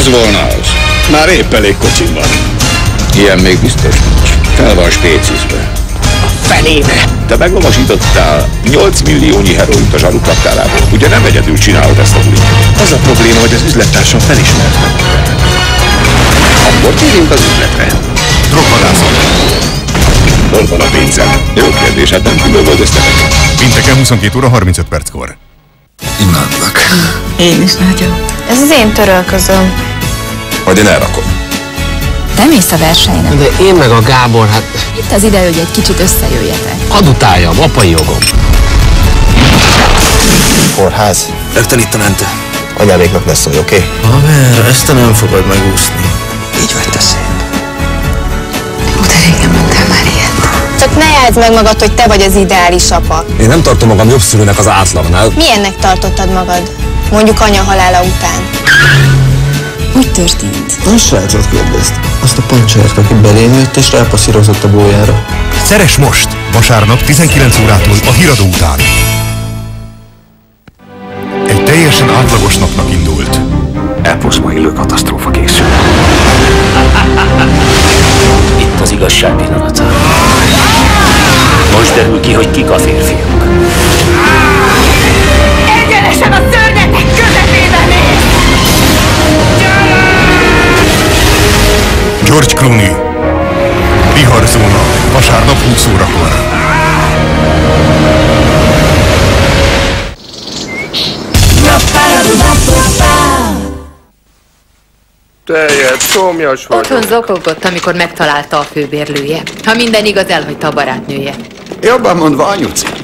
Az volna az. Már épp elég kocsim van. Ilyen még biztos nincs. Fel van spécizve. A fenébe! Te meglovasítottál 8 milliónyi heroint a zsarukaptárából. Ugye nem egyedül csinálod ezt a bulit? Az a probléma, hogy az üzlettársam felismert. Akkor térjünk az üzletre. Drogvadászat. Hol van a pénzem? Jó kérdés, hát nem különböztetek. Pénteken 22 óra 35 perckor. Imádlak. Én is nagyon. Ez az én törölközöm. Majd én elrakom. Te mész a versenyre. De én meg a Gábor, hát... Itt az ideje, hogy egy kicsit összejöjjetek. Hadd utáljam, apai jogom. Kórház. Rögtön itt a mentő. Anyáméknak ne szólj, oké? Haver, ezt te nem fogod megúszni. Így vagy te szép. Oda régen mondtál már ilyet. Csak ne játszd meg magad, hogy te vagy az ideális apa. Én nem tartom magam jobb szülőnek az átlagnál. Milyennek tartottad magad? Mondjuk anya halála után. Úgy történt. A srácot kérdezt. Azt a pancsert, aki belém jött és rápasszírozott a bójára. Szeres most! Vasárnap 19 órától a híradó után. Egy teljesen átlagos napnak indult. Elposzma illő katasztrófa készül. Itt az igazság pillanata. Most derül ki, hogy kik a férfiak. Egyenesen a szörnyetek közepében néz! George Clooney. Viharzóna. Vasárnap 20 órakor. Teljed, szomjas vagy. Otthon zokogott, amikor megtalálta a főbérlője. Ha minden igaz, elhagyta a barátnője. Jobban mondva anyuci.